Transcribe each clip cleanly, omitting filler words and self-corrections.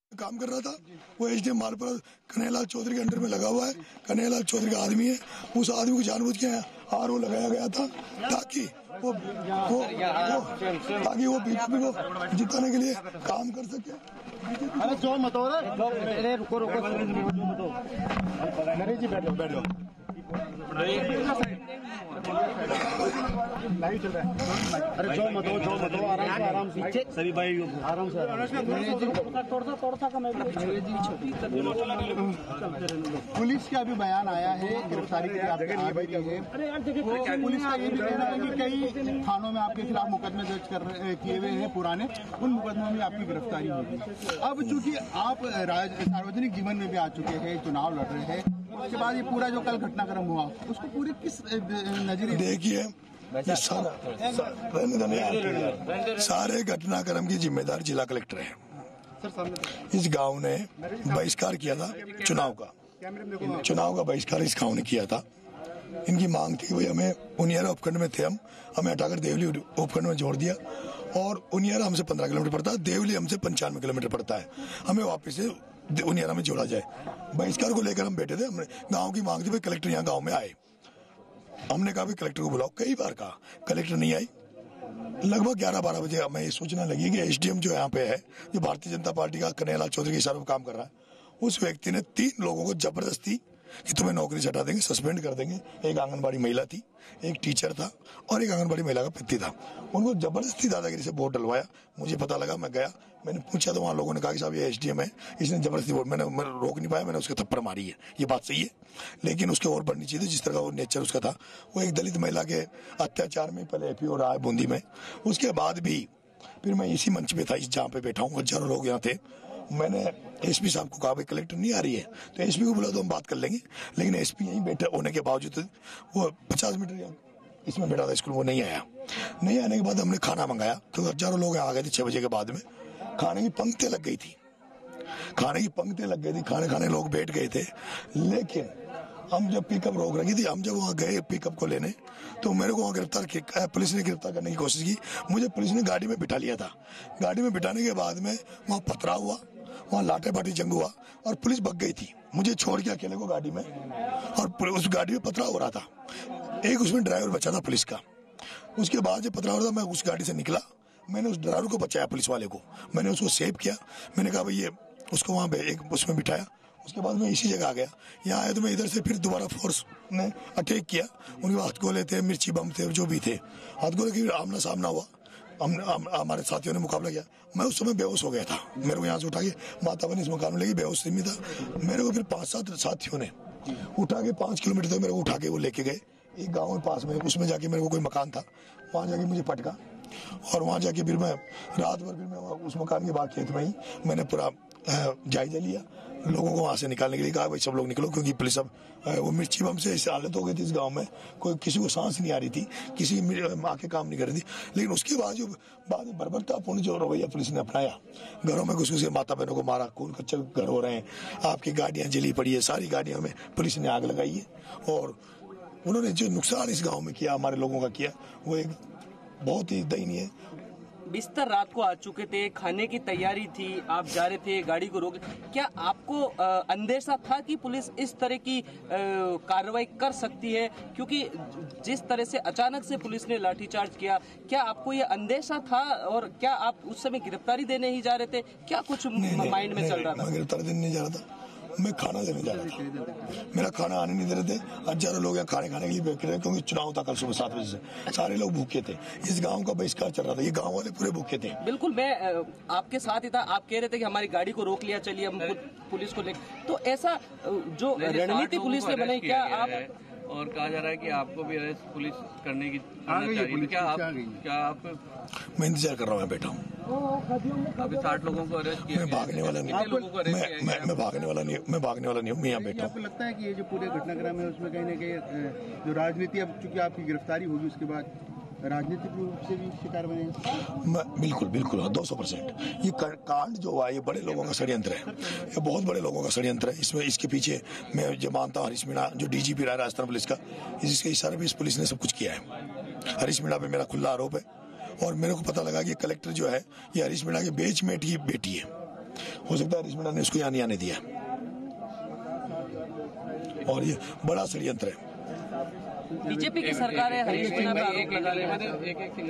काम कर रहा था। वो एसडीएम मालपुरा कन्हैयालाल चौधरी के अंडर में लगा हुआ है। कन्हैयालाल चौधरी का आदमी है। उस आदमी को जानबूझ के आरओ लगाया गया था ताकि वो बीजेपी को जिताने के लिए काम कर सके। अरे जो मत हो रहा, रुको जी, बैठो लाइव चल रहा है। अरे जो मत हो, आराम से सभी भाई आराम से। पुलिस का अभी बयान आया है गिरफ्तारी के लिए है। पुलिस का ये भी कहना है कि कई थानों में आपके खिलाफ मुकदमे दर्ज किए हुए हैं पुराने, उन मुकदमों में आपकी गिरफ्तारी होगी। अब चूंकि आप सार्वजनिक जीवन में भी आ चुके हैं, चुनाव लड़ रहे हैं, उसके बाद ये पूरा जो कल घटनाक्रम हुआ उसको पूरी किस नजरिए देखिए, सारे घटनाक्रम की जिम्मेदार जिला कलेक्टर है। इस गांव ने बहिष्कार किया था चुनाव का बहिष्कार इस गांव ने किया था। इनकी मांग थी भाई हमें उनियारा उपखंड में थे, हमें हटाकर देवली उपखंड में जोड़ दिया और उनियारा हमसे 15 किलोमीटर पड़ता है, देवली हमसे 95 किलोमीटर पड़ता है, हमें वापस से उनियारा में जोड़ा जाए। बहिष्कार को लेकर हम बैठे थे। हमने गांव की मांग थी भाई कलेक्टर यहाँ गांव में आए। हमने कहा भाई कलेक्टर को बुलाओ, कई बार कहा, कलेक्टर नहीं आई। लगभग 11-12 बजे हमें ये सूचना लगी कि एसडीएम जो यहाँ पे है, जो भारतीय जनता पार्टी का कन्हैयालाल चौधरी के इशारे पर काम कर रहा है, उस व्यक्ति ने 3 लोगों को जबरदस्ती कि तुम्हें नौकरी से हटा देंगे, सस्पेंड कर देंगे। एक आंगनबाड़ी महिला थी, एक टीचर था और एक आंगनबाड़ी महिला का पति था। उनको जबरदस्ती दादागिरी से वोट डलवाया। मुझे पता लगा, मैं गया, मैंने पूछा तो वहाँ लोगों ने कहा कि साहब ये एसडीएम है, इसने जबरदस्ती वोट। मैंने रोक नहीं पाया, मैंने उसके थप्पड़ मारी है, ये बात सही है, लेकिन उसके और बढ़नी चाहिए जिस तरह का वो नेचर उसका था। वो एक दलित महिला के अत्याचार में पहले एपीओ रहा है बूंदी में, उसके बाद भी फिर मैं इसी मंच पे था, इस जहाँ पे बैठा हूँ, हजारों लोग यहाँ थे। मैंने एसपी साहब को कहा भाई कलेक्टर नहीं आ रही है, तो एसपी को बोला तो हम बात कर लेंगे, लेकिन एसपी यहीं बैठे होने के बावजूद वो 50 मीटर इसमें बैठा था स्कूल, वो नहीं आया। नहीं आने के बाद हमने खाना मंगाया, तो हजारों लोग आ गए थे 6 बजे के बाद में। खाने की पंक्तियां लग गई थी, खाने खाने लोग बैठ गए थे। लेकिन हम जब पिकअप रोक रखी थी, हम जब वहाँ गए पिकअप को लेने, तो मेरे को वहाँ पुलिस ने गिरफ्तार करने की कोशिश की। मुझे पुलिस ने गाड़ी में बिठा लिया था। गाड़ी में बिठाने के बाद में वहाँ पथराव हुआ, वहाँ लाठे बाटी जंग हुआ और पुलिस भग गई थी, मुझे छोड़ के अकेले को गाड़ी में, और उस गाड़ी में पथराव हो रहा था। एक उसमें ड्राइवर बचा था पुलिस का। उसके बाद जब पथराव हो रहा था, मैं उस गाड़ी से निकला, मैंने उस ड्राइवर को बचाया, पुलिस वाले को मैंने उसको सेव किया। मैंने कहा भाई ये उसको वहाँ एक उसमें बिठाया। उसके बाद मैं इसी जगह आ गया। यहाँ आया तो मैं इधर से फिर दोबारा फोर्स ने अटैक किया। उनके हथगोले थे, मिर्ची बम थे, जो भी थे, हथगोले की आमना सामना हुआ। हमारे साथियों ने मुकाबला किया। मैं उस समय बेहोश हो गया था। मेरे को यहाँ से उठा के माता बनी इस मकान में लेगी, बेहोश में था। मेरे को फिर 5-7 साथियों ने उठा के 5 किलोमीटर तक मेरे को उठा के वो लेके गए एक गाँव में पास में। उसमें जाके मेरे को कोई मकान था, वहाँ जाके मुझे पटका और वहाँ जाके फिर मैं रात भर फिर मैं उस मकान के बाद खेत में ही मैंने पूरा जायजा लिया। लोगों को वहाँ से निकालने के लिए कहा भाई सब लोग निकलो, क्योंकि पुलिस अब वो मिर्ची बम से ऐसी हालत हो गई थी इस गांव में, कोई किसी को सांस नहीं आ रही थी, किसी की माँ के काम नहीं कर रही थी। लेकिन उसके बाद जो बर्बरतापूर्ण जो रवैया पुलिस ने अपनाया, घरों में घुस के माता बहनों को मारा, खून कच्चे घर हो रहे हैं, आपकी गाड़ियाँ जली पड़ी है, सारी गाड़ियों में पुलिस ने आग लगाई है। और उन्होंने जो नुकसान इस गाँव में किया, हमारे लोगों का किया, वो एक बहुत ही दयनीय है। बिस्तर रात को आ चुके थे, खाने की तैयारी थी, आप जा रहे थे, गाड़ी को रोक, क्या आपको अंदेशा था कि पुलिस इस तरह की कार्रवाई कर सकती है? क्योंकि जिस तरह से अचानक से पुलिस ने लाठीचार्ज किया, क्या आपको ये अंदेशा था और क्या आप उस समय गिरफ्तारी देने ही जा रहे थे? क्या कुछ माइंड में चल रहा था? मैं गिरफ्तारी देने नहीं जा रहा था, मैं खाना देने जा रहा था। मेरा खाना आने नहीं दे रहे थे। हजारों लोग यहाँ खाने के लिए बैठ रहे, क्योंकि चुनाव था कल सुबह 7 बजे से। सारे लोग भूखे थे, इस गांव का बहिष्कार चल रहा था, ये गांव वाले पूरे भूखे थे। बिल्कुल, मैं आपके साथ ही था। आप कह रहे थे कि हमारी गाड़ी को रोक लिया, चलिए हम पुलिस को ले, तो ऐसा जो रणनीति पुलिस ने बनाई, क्या आप और कहा जा रहा है कि आपको भी अरेस्ट पुलिस करने की चाहिए, क्या आप? मैं इंतजार कर रहा हूँ, मैं बैठा हूँ। अभी 60 लोगों को अरेस्ट किया। मैं भागने वाला नहीं, मैं भागने वाला नहीं हूँ, मैं यहाँ बैठा हूँ। आपको लगता है कि ये जो पूरे घटनाक्रम है उसमें कहीं ना कहीं जो राजनीति, अब चूंकि आपकी गिरफ्तारी होगी उसके बाद राजनीतिक रूप से भी शिकार बने? बिल्कुल 200%। ये कांड जो हुआ, ये बड़े लोगों का षड्यंत्र है, ये बहुत बड़े लोगों का षड्यंत्र है। इसमें इसके पीछे मैं जो मानता हूँ हरीश मीणा, जो डीजीपी रहा राजस्थान पुलिस का, इसके इशारे पे इस पुलिस ने सब कुछ किया है। हरीश मीणा पे मेरा खुला आरोप है और मेरे को पता लगा कि कलेक्टर जो है ये हरीश मीणा के बेचमेट की बेटी है। हो सकता है हरीश मीणा ने इसको यहाँ नहीं आने दिया, और ये बड़ा षड्यंत्र है। बीजेपी की सरकार है, हरीश मीणा पे आरोप लगा रहे हैं।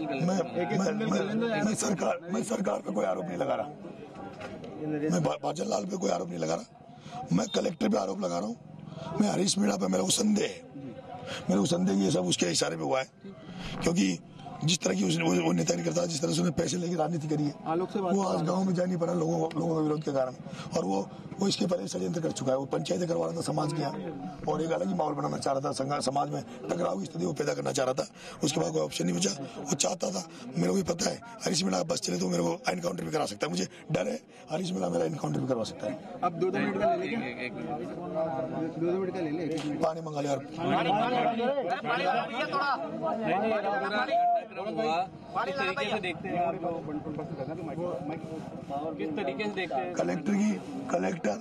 मैं सरकार पे कोई आरोप नहीं लगा रहा, मैं बाजन लाल पे कोई आरोप नहीं लगा रहा, मैं कलेक्टर पे आरोप लगा रहा हूँ। मैं हरीश मीणा पे मेरे को संदेह है, ये सब उसके इशारे पे हुआ है, क्योंकि जिस तरह की वो नेतागिरी करता है, जिस तरह से उसने पैसे लेकर राजनीति करी है, वो आज गांव में जा नहीं पा रहा लोगों के विरोध के कारण। और वो इसके पहले षड्यंत्र कर चुका है। वो पंचायतें करवा रहा था समाज के यहाँ, और एक अलग ही माहौल बनाना चाह रहा था, समाज में टकराव की स्थिति वो पैदा करना चाह रहा था। उसके बाद कोई ऑप्शन नहीं बचा। वो चाहता था, मेरे को भी पता है, हरीश मीणा बस चले तो मेरे को एनकाउंटर भी करा सकता है। मुझे डर है हरीश मीणा मेरा एनकाउंटर भी करवा सकता है। अब 2 मिनट का ले ले, 2 मिनट का ले ले, पानी मंगा लिया। किस तरीके से देखते हैं कलेक्टर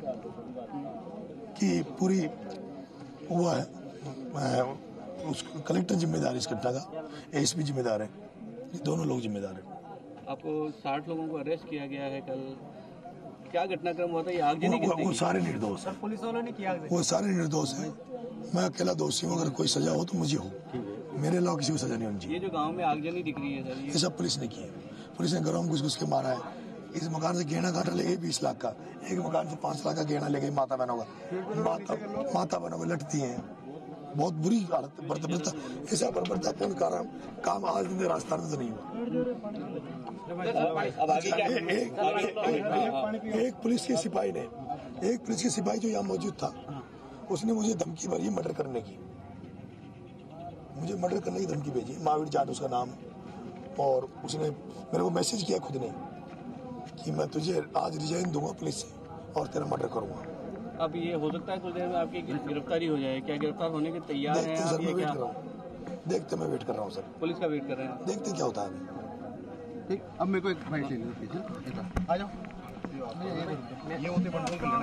की पूरी हुआ है, कलेक्टर जिम्मेदार इस घटना का, एसपी जिम्मेदार है, दोनों लोग जिम्मेदार हैं। आपको 60 लोगों को अरेस्ट किया गया है कल, क्या घटनाक्रम हुआ था? ये आगजनी वो सारे निर्दोष है, पुलिस वालों ने किया, वो सारे निर्दोष है। मैं अकेला दोषी हूँ, अगर कोई सजा हो तो मुझे हो, मेरे अलावा किसी को सजा नहीं होनी चाहिए। ये जो गांव में आगजनी दिख रही है सर, ये सब पुलिस ने की है। पुलिस ने घरों में घुस के मारा है। इस मकान से गहना काटा ले गई 20 लाख का, एक मकान से 5 लाख का गहना ले गई। माता बहनों का लटती हैं, बहुत बुरी हालत, बर्ता ऐसा बर्तापूर्ण काम आज दिन राजस्थान में तो नहीं हुआ। एक पुलिस के सिपाही जो यहाँ मौजूद था, उसने मुझे धमकी भरी मर्डर करने की, धमकी भेजी। महावीर जाट उसका नाम, और उसने मेरे को मैसेज किया खुद ने कि मैं तुझे आज रिजाइन दूंगा पुलिस से और तेरा मर्डर करूंगा। अब ये हो सकता है कुछ देर में आपकी गिरफ्तारी हो जाए, क्या गिरफ्तार होने के तैयार हैं? देखते सर, मैं वेट कर रहा हूँ सर, पुलिस का वेट कर रहे हैं, देखते क्या होता है। ठीक, अब मेरे को एक फाइट ले लो, आ जाओ। ये होते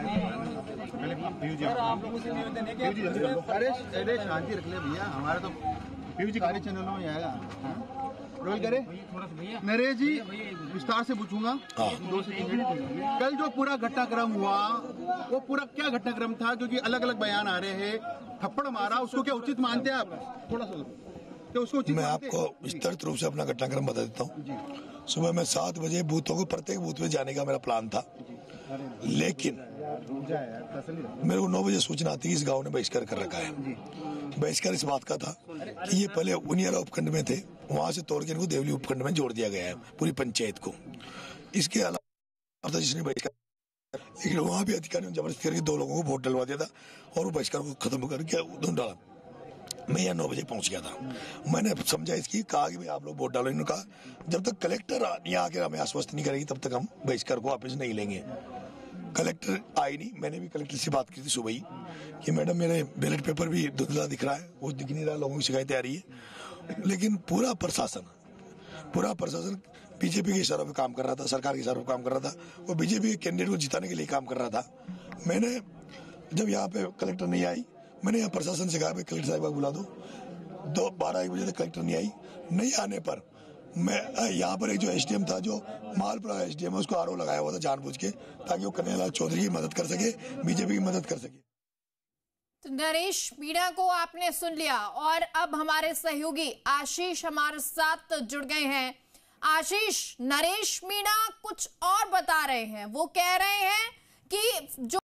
अरे शांति रख ले भैया, हमारा तो सारे चैनलों में आएगा। रोल करे नरेश जी, विस्तार से पूछूंगा 2 से 3 मिनट। कल जो पूरा घटनाक्रम हुआ, वो पूरा क्या घटनाक्रम था? क्योंकि अलग अलग बयान आ रहे हैं। थप्पड़ मारा, उसको क्या उचित मानते हैं आप? थोड़ा सा तो उसको उचित मैं आपको विस्तृत रूप से अपना घटनाक्रम बता देता हूँ। सुबह में 7 बजे बूथों को, प्रत्येक बूथ में जाने का मेरा प्लान था, लेकिन मेरे को 9 बजे सूचना आती है इस गांव ने बहिष्कार कर रखा है। बहिष्कार इस बात का था कि ये पहले उनियारा उपखंड में थे, वहां से तोड़ के इनको देवली उपखंड में जोड़ दिया गया है, पूरी पंचायत को। इसके अलावा जिसने बहिष्कार, लेकिन वहां भी अधिकारियों ने जबरदस्ती करके 2 लोगों को वोट डलवा दिया था और वो बहिष्कार को खत्म करके ढूंढ डाला। मैं यहाँ 9 बजे पहुंच गया था। मैंने समझा इसकी, कहा कि भाई आप लोग वोट डालो। इन्होंने कहा जब तक कलेक्टर यहाँ आकर हमें आश्वस्त नहीं करेगी तब तक हम बहिष्कार को वापस नहीं लेंगे। कलेक्टर आई नहीं। मैंने भी कलेक्टर से बात की थी सुबह ही कि मैडम मेरे बैलेट पेपर भी धुंधला दिख रहा है, वो दिख नहीं रहा, लोगों की शिकायतें आ रही है। लेकिन पूरा प्रशासन बीजेपी के इशारों पे काम कर रहा था, सरकार के इशारों पे काम कर रहा था, वो बीजेपी के कैंडिडेट को जिताने के लिए काम कर रहा था। मैंने जब यहाँ पे कलेक्टर नहीं आई, मैंने यहाँ प्रशासन से कहा कलेक्टर साहिबा बुला दो। 12-1 बजे तक कलेक्टर नहीं आई। नहीं आने पर मैं यहाँ पर एक जो एसडीएम था, जो मालपुरा एसडीएम है, उसको आरोप लगाया हुआ था जानबूझ के, ताकि वो कन्हैयालाल चौधरी की मदद कर सके, बीजेपी की मदद कर सके। तो नरेश मीणा को आपने सुन लिया, और अब हमारे सहयोगी आशीष हमारे साथ जुड़ गए हैं। आशीष, नरेश मीणा कुछ और बता रहे हैं। वो कह रहे हैं कि जो